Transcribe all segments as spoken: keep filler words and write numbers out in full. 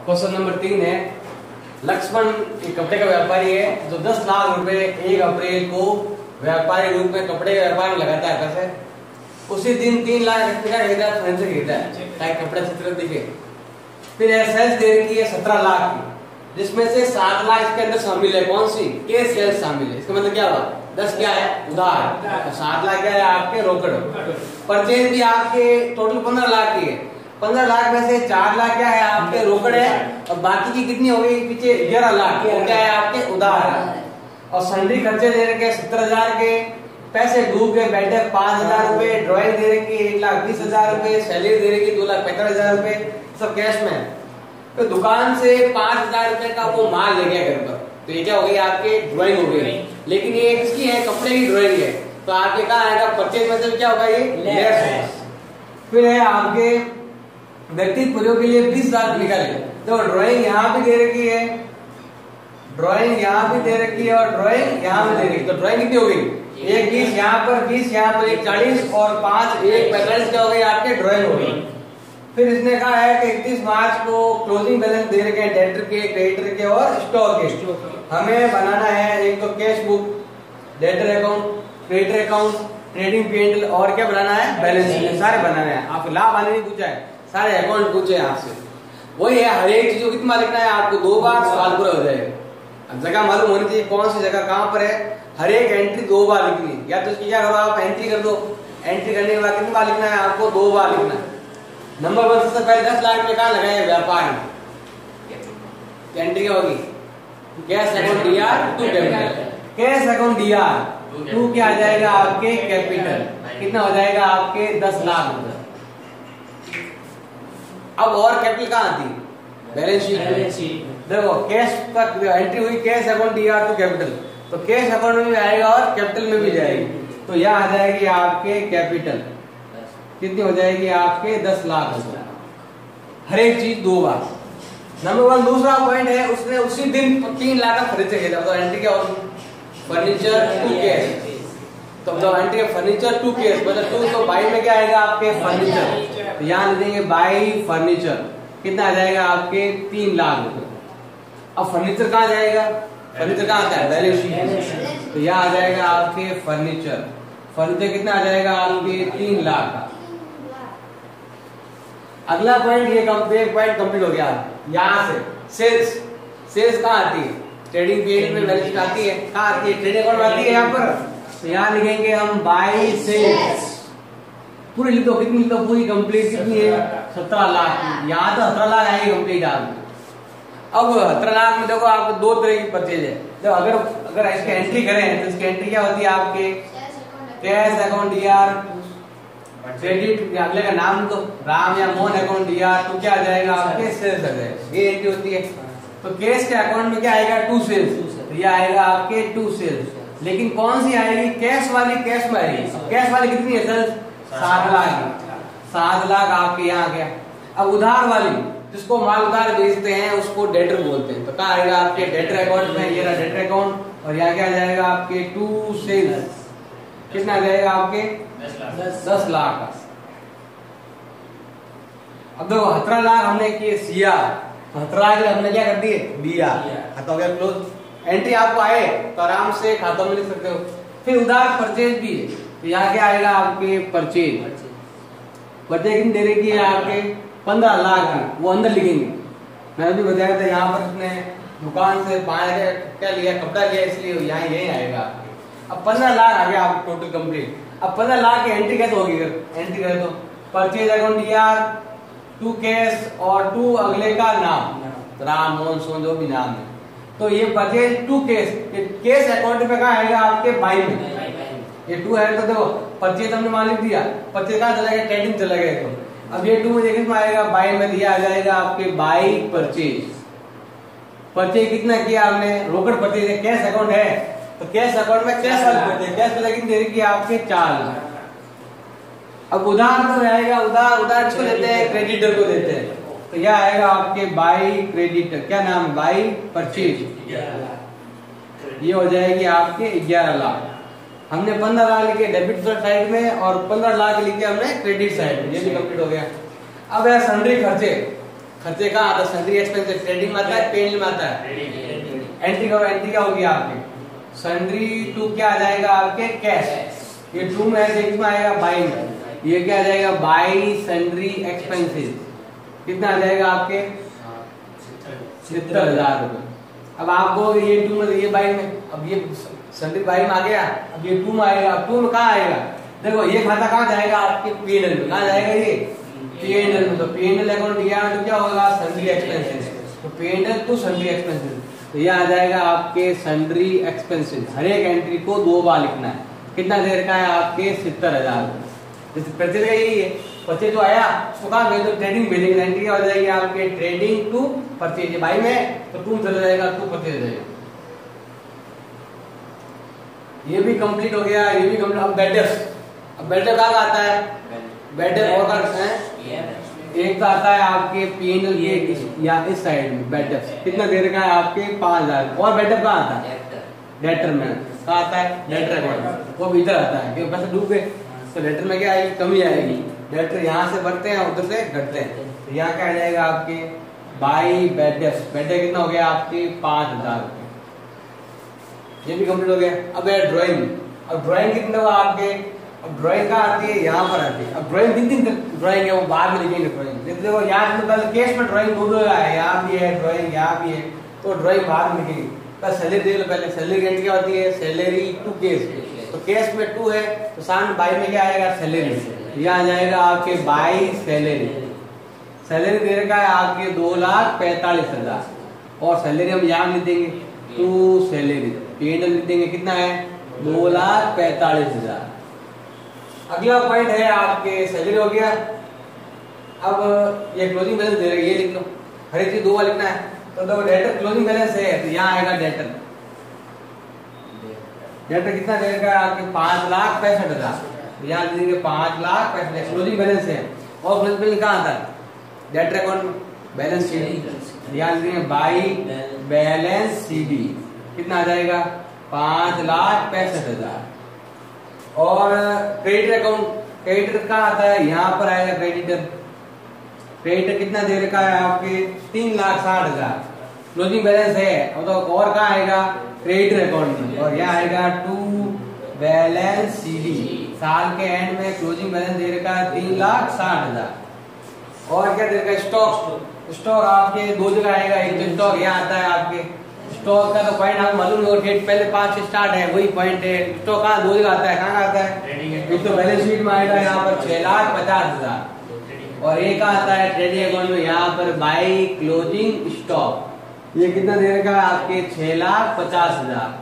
Question number तीन है, लक्ष्मण एक कपड़े का व्यापारी है जो दस लाख रुपए एक अप्रैल को व्यापारी रूप में कपड़े के व्यापार में लगाता है पैसे। उसी दिन तीन लाख रुपए का खरीदा फर्नीचर खरीदा है ताकि कपड़े चित्र दिखे। फिर सेल्स दे रही है सत्रह लाख की, जिसमें से सात लाख इसके अंदर शामिल है। कौन सी? के सेल्स शामिल है। इसका मतलब क्या हुआ? दस क्या है? उधार। तो सात लाख क्या है आपके? रोकड़। परचेज भी आपके टोटल पंद्रह लाख की है। पंद्रह लाख में से चार लाख क्या है आपके? रोकड़ है। और बाकी की कितनी हो गई पीछे? ग्यारह लाख। वो क्या है आपके? उधार है। और सन्ड्री खर्चे दे रखे सत्तर हजार के, पैसे डूब के बैठे पांच हजार रुपए, ड्रॉइंग दे रखी एक लाख बीस हजार रुपए, सैलरी दे रखी दो लाख पैंतालीस हजार रुपए, सब कैश में। तो दुकान से पांच हजार रुपए का वो माल ले गया घर पर, तो ये क्या हो गई आपके? ड्रॉइंग हो गई। लेकिन ये किसकी है? कपड़े की ड्रॉइंग है। तो आपके कहा आएगा? परचेज मतलब क्या होगा? ये लेस। फिर है आपके व्यक्तिगत प्रयोग के लिए बीस लाख निकाले। तो ड्रॉइंग यहाँ भी दे रखी है, ड्रॉइंग यहाँ भी दे रखी है और ड्रॉइंग यहाँ भी दे रखी है। तो ड्रॉइंग कितनी हो गई? एक बीस यहाँ पर, बीस यहाँ पर, एक चालीस और पांच एक पैंतालीस क्या हो गई आपके? ड्रॉइंग हो गई। फिर इसने कहा है कि इकतीस मार्च को क्लोजिंग बैलेंस दे रखे हैं डेटर के, क्रेडिटर के और स्टॉक के। हमें बनाना है एक तो cash book, debtor account, creditor account, trading P and L और क्या बनाना है? Balance sheet. सारे बनाने हैं। आप लाभ आने नहीं पूछा है, सारे अकाउंट पूछे हैं आपसे। वही है, हर एक चीज को कितना लिखना है आपको? दो बार सवाल पूरा हो जाएगा। जगह मालूम होनी चाहिए कौन सी जगह कहां पर है। हर एक एंट्री दो बार लिखनी है। या तो इसकी क्या करो आप? एंट्री कर दो। एंट्री करने के बाद कितनी बार लिखना है आपको? दो बार लिखना है। नंबर वन सबसे पहले दस लाख में कहाँ लगाए? व्यापार में। एंट्री क्या होगी? Cash account D R to capital. Cash account D R to क्या आ जाएगा आपके? कैपिटल। कितना हो जाएगा आपके? दस लाख रुपए। अब और कैपिटल कहाँ आती है? Balance sheet. देखो कैश तक एंट्री हुई, cash account D R to capital, तो कैश अकाउंट में भी आएगा और कैपिटल में भी जाएगी। तो यहाँ आ जाएगी आपके कैपिटल। कितनी हो जाएगी आपके? दस लाख रुपए। हर एक चीज दो बार। Number one. दूसरा पॉइंट है, उसने उसी दिन तीन लाख का फर्नीचर खरीदा। तो एंट्री क्या होगी? Furniture to cash. तो जो एंट्री फर्नीचर टू कैश मतलब टू, तो बाई में क्या आएगा आपके? फर्नीचर। तो यहाँ लिखेंगे बाई फर्नीचर। कितना आ जाएगा आपके? तीन लाख रुपए। अब फर्नीचर कहाँ जाएगा? फर्नीचर कहाँ आता है? Balance sheet. तो यहाँ आ जाएगा आपके फर्नीचर। फर्नीचर कितना आ जाएगा आपके? तीन लाख का। अगला पॉइंट ये कंप्लीट पॉइंट कंप्लीट हो गया। यहाँ से सेल्स, सेल्स कहाँ आती है? ट्रेडिंग पीरियड में बैलेंस शीट आती है। कहाँ आती है? ट्रेडिंग अकाउंट आती है यहाँ पर। तो यहाँ लिखेंगे हम बाई सेल्स। पूरी लिखो, कितनी लिखो? पूरी कंप्लीट कितनी है? सत्रह लाख। यहाँ तो सत्रह लाख आएगी कंप्लीट आपकी। अब सत्रह लाख में देखो आपको दो तरह की परचेज है। तो अगर अगर इसकी एंट्री करें तो इसकी एंट्री क्या होती है आपके? Cash account D R, credit अगले का नाम तो राम या Mohan account D R to क्या आ जाएगा आपके? सेल्स आ जाएगा। ये एंट्री होती है। तो कैश के अकाउंट में क्या आएगा? To sales. तो ये आएगा आपके टू सेल्स। लेकिन कौन सी आएगी? कैश वाली कैश में आएगी। कैश वाली कितनी है सर? सात लाख। सात लाख आपके यहाँ आ गया। अब उधार वाली, जिसको माल उधार बेचते हैं उसको डेटर बोलते हैं। तो कहाँ आएगा आपके? डेटर अकाउंट में। ये रहा डेटर अकाउंट। और यहाँ क्या आ जाएगा आपके? To sales. कितना आ जाएगा आपके? दस लाख का। अब देखो सत्रह लाख हमने किए सिया, सत्रह लाख हमने क्या कर दिए? दिया। खाता हो गया क्लोज। एंट्री आपको आए तो आराम से खातों में लिख सकते हो। फिर उधार परचेज भी है। तो यहाँ क्या आएगा आपके? परचेज। परचेज कितनी दे रही है आपके? पंद्रह लाख की। वो अंदर लिखेंगे। मैंने भी बताया था यहाँ पर उसने दुकान से बाहर क्या लिया? कपड़ा लिया, इसलिए यहाँ यही आएगा आपके। अब पंद्रह लाख आ गया आप टोटल कंप्लीट। अब पंद्रह लाख की एंट्री कैसे होगी? एंट्री करें तो परचेज अकाउंट दिया, टू कैश और टू अगले का नाम, राम मोहन सोन जो भी नाम है। तो ये purchase to cash, cash account पे कहाँ आएगा आपके? बाई में। ये टू है तो देखो परचेज हमने मान लिख दिया। परचेज कहाँ चला गया? ट्रेडिंग चला गया। तो अब ये टू में देखिए आएगा बाई में। दिया आ जाएगा आपके बाई परचेज। परचेज कितना किया आपने? रोकड़ परचेज है। कैश अकाउंट है तो कैश अकाउंट में कैश वाली परचेज, कैश में लेकिन दे रही है आपके चार लाख। अब उधार तो रहेगा, उधार उधार किसको देते हैं? क्रेडिटर को देते हैं। तो यह आएगा आपके बाई क्रेडिटर। क्या नाम है? By purchase. ये हो जाएगी आपके ग्यारह लाख। हमने पंद्रह लाख लिखे डेबिट साइड में और पंद्रह लाख लिखे हमने क्रेडिट साइड में। ये भी कंप्लीट हो गया। अब है सन्ड्री खर्चे। खर्चे कहाँ आता है? सन्ड्री एक्सपेंसेस ट्रेडिंग में आता है, पेन में आता है। एंट्री करो, एंट्री क्या होगी आपकी? सन्ड्री टू क्या आ जाएगा आपके? कैश। ये टू में है, में आएगा बाई में, ये क्या आ जाएगा? By sundry expenses. कितना आ जाएगा आपके? सत्तर हजार रुपए। अब आपको ये टू में, ये बाई में, अब ये सन्ड्री बाई में आ गया, अब ये टू में आएगा। अब टू में कहाँ आएगा? देखो ये खाता कहाँ जाएगा आपके? पीएनएल में। कहाँ जाएगा ये? पीएनएल में। तो पीएनएल अकाउंट दिया तो क्या होगा? Sundry expenses. तो पीएनएल टू सन्ड्री एक्सपेंसेस, तो ये आ जाएगा आपके सन्ड्री एक्सपेंसेस। हर एक एंट्री को दो बार लिखना है। कितना देर का है आपके? सत्तर हजार। जैसे परचेज का यही है, परचेज जो आया उसको कहाँ भेज दो? ट्रेडिंग भेजेंगे। एंट्री क्या हो जाएगी आपके? Trading to purchase. बाई में तो टू चला जाएगा, टू परचेज जाएगा। ये भी कंप्लीट हो गया, ये भी कंप्लीट। अब बेडर्स, अब बेडर कहाँ आता है? बेडर और करते हैं, एक तो आता है आपके पीएनएल के या इस साइड में बेडर। कितना देर का है आपके? पांच हजार। और बेडर कहाँ आता है? डेटर में। कहाँ आता है? डेटर अकाउंट, वो भी इधर आता है क्योंकि पैसे डूब गए, तो डेटर में क्या आएगी? कमी आएगी। डेटर यहाँ से बढ़ते हैं, उधर से घटते हैं, तो यहाँ क्या आ जाएगा आपके? बाई बेडर। बेडर कितना हो गया आपके? पांच हजार रुपए। ये भी कंप्लीट हो गया। अब है ड्राइंग। अब ड्राइंग कितना हुआ आपके? अब ड्राइंग कहाँ आती है? यहाँ पर आती है। अब ड्राइंग तीन तीन ड्राइंग है, वो बाद में लिखेंगे ड्राइंग। देखो यहाँ मतलब केस में ड्राइंग दो दो है, यहाँ भी है ड्राइंग, यहाँ भी है, तो ड्राइंग बाद में लिखेंगे। बस सैलरी दे लो पहले। सैलरी एंट्री क्या होती है? Salary to case. तो केस में टू है, तो सामने बाई में क्या आएगा? सैलरी। यहाँ आ जाएगा आपके बाई सैलरी। सैलरी दे रखा है आपके दो लाख पैंतालीस हजार, और सैलरी हम यहाँ लिख देंगे टू सैलरी। पीएनएल लिख देंगे, कितना है? दो लाख पैंतालीस हजार। अगला पॉइंट है आपके सैलरी हो गया। अब ये क्लोजिंग बैलेंस दे रहे, ये लिख लो। हर एक चीज दो बार लिखना है। तो देखो डेटर क्लोजिंग बैलेंस है, तो यहाँ आएगा डेटर। डेटर कितना देगा आपके? पांच लाख पैंसठ हजार। यहाँ दे देंगे पांच लाख पैंसठ। क्लोजिंग बैलेंस है। और क्लोजिंग बैलेंस कहाँ आता है? Debtor account balance sheet. यहाँ दे देंगे बाई बैलेंस सीडी। कितना आ जाएगा? पांच लाख पैंसठ हजार। और क्रेडिटर अकाउंट, क्रेडिटर कहाँ आता है? यहाँ पर आएगा क्रेडिटर। क्रेडिटर कितना दे रखा है आपके? तीन लाख साठ हजार। क्लोजिंग बैलेंस है, तो और कहाँ आएगा? क्रेडिटर अकाउंट में। और यहाँ आएगा टू बैलेंस सीडी। साल के एंड में क्लोजिंग बैलेंस दे रखा है तीन लाख साठ हजार। और क्या दे रखा है? स्टॉक। स्टॉक आपके दो जगह आएगा। एक तो स्टॉक यहाँ आता है आपके, स्टॉक का तो पॉइंट आपको मालूम है, डेट पहले पांच से स्टार्ट है, वही पॉइंट है। स्टॉक कहाँ दो जगह आता है? कहाँ आता है? एक तो बैलेंस शीट में आएगा यहाँ पर छह लाख पचास हजार, और एक आता है ट्रेडिंग अकाउंट में यहाँ पर बाई क्लोजिंग स्टॉक। ये कितना दे रखा है आपके? छह लाख पचास हजार।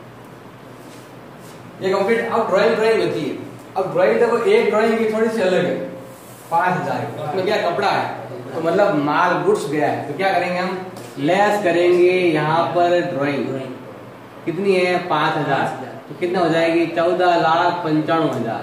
ये कंप्लीट। अब ड्राइंग ड्राइंग होती है। अब ड्राइंग देखो, एक ड्राइंग की थोड़ी सी अलग है, पांच हजार। उसमें क्या कपड़ा है, तो मतलब माल गुड्स गया है, तो क्या करेंगे हम? लेस करेंगे यहाँ पर ड्राइंग। कितनी है? पांच हजार। तो कितना हो जाएगी? चौदह लाख पंचानवे हजार।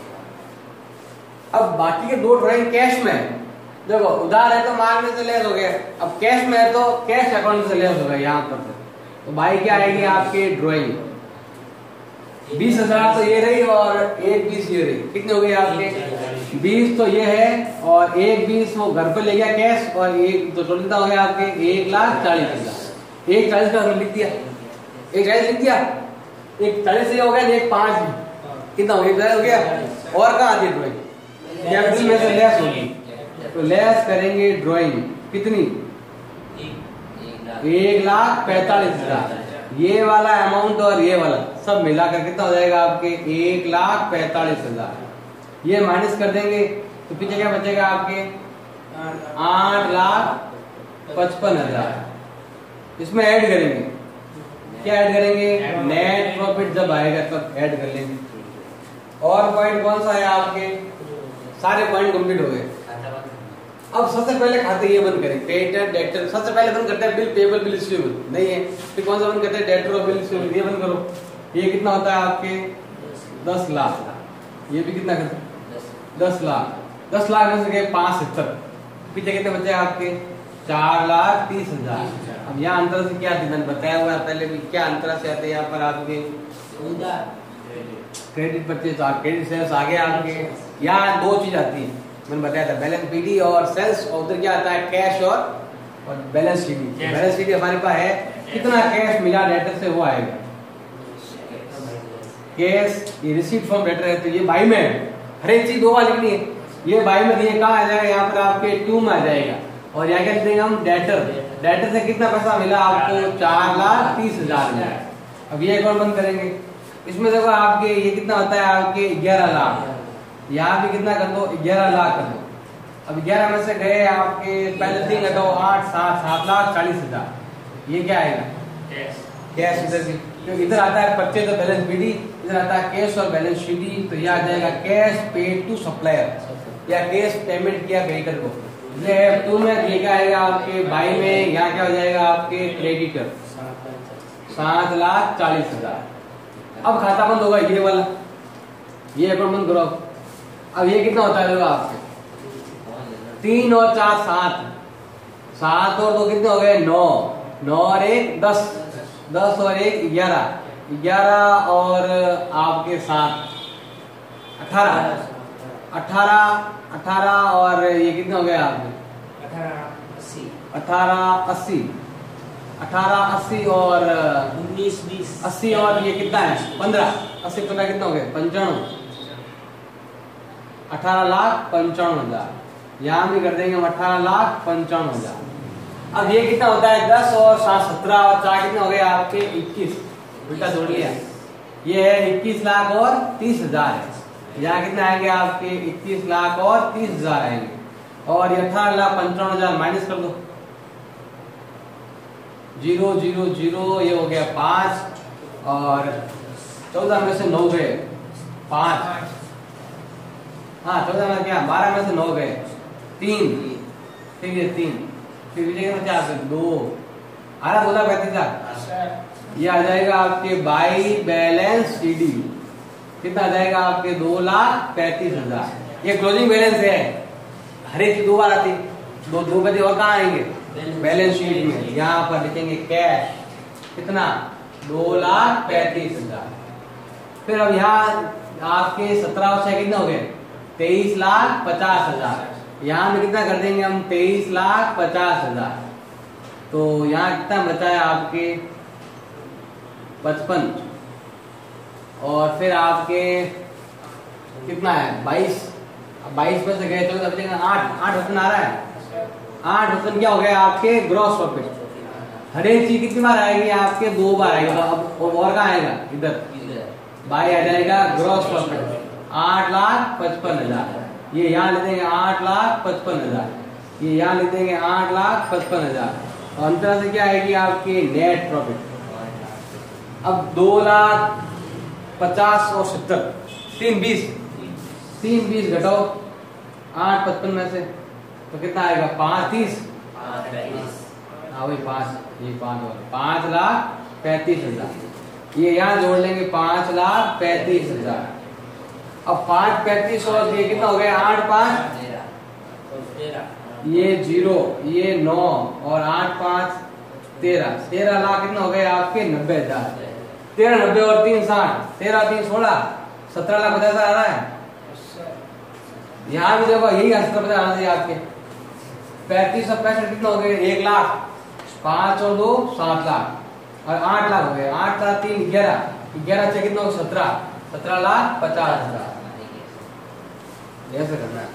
अब बाकी के दो ड्राइंग कैश में है। देखो उधार है तो माल में से लेस हो गया, अब कैश में है तो कैश अकाउंट से लेस होगा यहाँ पर। तो भाई क्या आएगी आपके? ड्राइंग बीस हजार तो ये रही, और एक बीस ये रही। कितने हो गए आपके? बीस तो ये है, और एक बीस वो घर पे ले गया कैश, और एक तो टोटल हो गया आपके एक लाख चालीस हजार। एक चालीस का लिख दिया, एक चालीस लिख दिया, एक चालीस से हो गया, एक पांच कितना हो गया? हो गया। और कहाँ आती है ड्राइंग? कैपिटल में से लेस होगी, तो लेस करेंगे ड्राइंग। कितनी? एक लाख पैंतालीस हजार। ये वाला अमाउंट और ये वाला सब मिलाकर कितना हो जाएगा आपके? एक लाख पैंतालीस हजार। ये माइनस कर देंगे तो पीछे क्या बचेगा आपके? आठ लाख पचपन हजार। इसमें ऐड करेंगे, क्या ऐड करेंगे? नेट प्रॉफिट जब आएगा तब ऐड कर लेंगे। और पॉइंट कौन सा है आपके? सारे पॉइंट कंप्लीट हो गए। अब सबसे पहले खाते ये बंद करें, क्रेडिटर डेटर। सबसे पहले बंद करते हैं बिल पेबल बिल रिसीवेबल, नहीं है फिर कौन सा बंद करते हैं? डेटर और बिल रिसीवेबल। ये बंद करो। ये कितना होता है आपके? दस लाख। ये भी कितना करते हैं? दस लाख। दस लाख में से गए पांच सत्तर, पीछे कितने बचे आपके? चार लाख तीस हजार। अब यहाँ अंतर से क्या मैंने बताया हुआ है पहले भी, क्या अंतर से आते हैं यहाँ पर आपके? क्रेडिट परचेज, क्रेडिट सेल्स आगे आपके। यहाँ दो चीज आती है, मैंने बताया था बैलेंस पीडी और सेल्स, और उधर क्या आता है कैश और और बैलेंस शीट। बैलेंस शीट हमारे पास है कितना कैश मिला डेटर से वो आएगा कैश, ये रिसीट फ्रॉम डेटर है तो ये बाई में है, हर एक चीज दो बार लिखनी है। ये बाई में दिए कहाँ आ जाएगा, यहाँ पर आपके टू में आ जाएगा। और यहाँ क्या लिख देंगे हम डेटर, डेटर से कितना पैसा मिला आपको चार लाख तीस हजार मिला। अब ये अकाउंट बंद करेंगे, इसमें देखो आपके ये कितना होता है आपके ग्यारह लाख, यहाँ भी कितना कर दो ग्यारह लाख कर दो। अब ग्यारह में से गए आपके पहले तीन घटाओ आठ सात सात लाख चालीस हजार, ये क्या आएगा कैश इधर की, क्योंकि इधर आता है परचेज और बैलेंस पीडी, इधर आता है कैश और बैलेंस शीटी, तो ये आ जाएगा कैश पेड टू सप्लायर या कैश पेमेंट किया क्रेडिटर को। टू में ये क्या आएगा आपके बाई में, यहाँ क्या हो जाएगा आपके क्रेडिटर सात लाख चालीस हजार। अब खाता बंद होगा ये वाला, ये अकाउंट बंद करो। अब ये कितना होता है आपके तीन और चार सात, सात और दो कितने हो गए नौ, नौ और एक दस, दस और एक ग्यारह, ग्यारह और आपके सात अठारह, अठारह अठारह और ये कितने हो गए आपके अठारह अस्सी, अठारह अस्सी, अठारह अस्सी और उन्नीस बीस अस्सी और ये कितना है पंद्रह, अस्सी पंद्रह कितना हो गए पंचानवे, अठारह लाख पंचानवे हजार। यहाँ भी कर देंगे हम अठारह लाख पंचानवे हजार। अब ये कितना होता है दस और सात सत्रह और चार कितने हो गए आपके इक्कीस, उल्टा जोड़ लिया, ये है इक्कीस लाख और तीस हजार है। यहाँ कितने आएंगे आपके इक्कीस लाख और तीस हजार आएंगे, और ये अठारह लाख पंचानवे हजार माइनस कर दो, जीरो जीरो जीरो, ये हो गया पांच और चौदह में से नौ गए पांच, हाँ चौदह में क्या बारह में से नौ गए तीन, ठीक है तीन, फिर क्या दो आरा बोला पैंतीस, ये आ जाएगा आपके बाई बैलेंस सीडी, कितना आ जाएगा आपके दो लाख पैंतीस हजार। ये क्लोजिंग बैलेंस है, हर एक दो बार आती, दो दो बजे और कहाँ आएंगे बैलेंस शीट में, यहाँ पर लिखेंगे कैश कितना दो लाख पैंतीस हजार। फिर अब यहाँ आपके सत्रह से कितने हो गए तेईस लाख पचास हजार, यहाँ में कितना कर देंगे हम तेईस लाख पचास हजार, तो यहाँ कितना बचा है आपके पचपन, और फिर आपके कितना है बाईस, बाईस में से गए तो बचेगा आठ, आठ ऑप्शन आ रहा है, आठ ऑप्शन क्या हो गया आपके ग्रॉस प्रॉफिट। हर एक चीज कितनी बार आएगी आपके दो बार आएगा, अब और कहाँ आएगा इधर बाई आ जाएगा ग्रॉस प्रॉफिट आठ लाख पचपन हजार, ये यहाँ लिख देंगे आठ लाख पचपन हजार, ये यहाँ लिख देंगे आठ लाख पचपन हजार, और अंतर से क्या आएगी आपकी नेट प्रॉफिट। अब दो लाख पचास और सत्तर तीन बीस, तीन बीस घटाओ आठ पचपन में से तो कितना आएगा पांच तीस, हाँ वही पांच, ये पांच और पांच लाख पैंतीस हजार, ये यहाँ जोड़ लेंगे पांच लाख पैंतीस हजार। अब पांच पैंतीस और ये कितना हो गया आठ पांच ये जीरो, ये नौ और आठ पांच तेरह, तेरह लाख कितना हो गए आपके नब्बे हजार, तेरह नब्बे और तीन साठ, तेरह तीन सोलह, सत्रह लाख पचास हजार आ रहा है। यहाँ भी देखो यही सत्रह पचास आना चाहिए आपके, पैंतीस और पैंसठ कितना हो गए एक लाख, पांच और दो सात लाख, और आठ लाख हो गए, आठ सात तीन ग्यारह, ग्यारह से कितना हो सत्रह, सत्रह लाख पचास हजार। ऐसे करना है।